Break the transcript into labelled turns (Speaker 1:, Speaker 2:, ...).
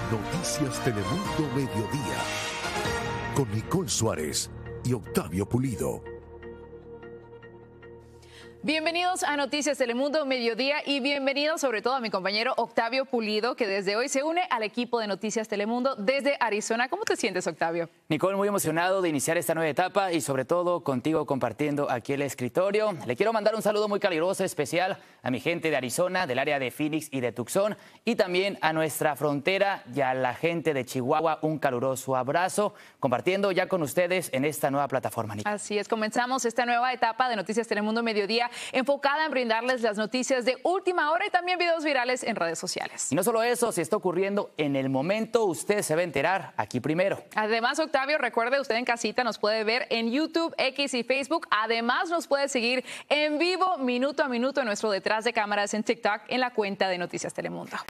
Speaker 1: Noticias Telemundo Mediodía, con Nicole Suárez y Octavio Pulido.
Speaker 2: Bienvenidos a Noticias Telemundo Mediodía y bienvenidos sobre todo a mi compañero Octavio Pulido, que desde hoy se une al equipo de Noticias Telemundo desde Arizona. ¿Cómo te sientes, Octavio?
Speaker 3: Nicole, muy emocionado de iniciar esta nueva etapa y sobre todo contigo compartiendo aquí el escritorio. Le quiero mandar un saludo muy caluroso, especial a mi gente de Arizona, del área de Phoenix y de Tucson, y también a nuestra frontera y a la gente de Chihuahua. Un caluroso abrazo, compartiendo ya con ustedes en esta nueva plataforma, Nicole.
Speaker 2: Así es, comenzamos esta nueva etapa de Noticias Telemundo Mediodía enfocada en brindarles las noticias de última hora y también videos virales en redes sociales.
Speaker 3: Y no solo eso, si está ocurriendo en el momento, usted se va a enterar aquí primero.
Speaker 2: Además, Octavio, recuerde, usted en casita nos puede ver en YouTube, X y Facebook. Además, nos puede seguir en vivo, minuto a minuto, en nuestro detrás de cámaras en TikTok, en la cuenta de Noticias Telemundo.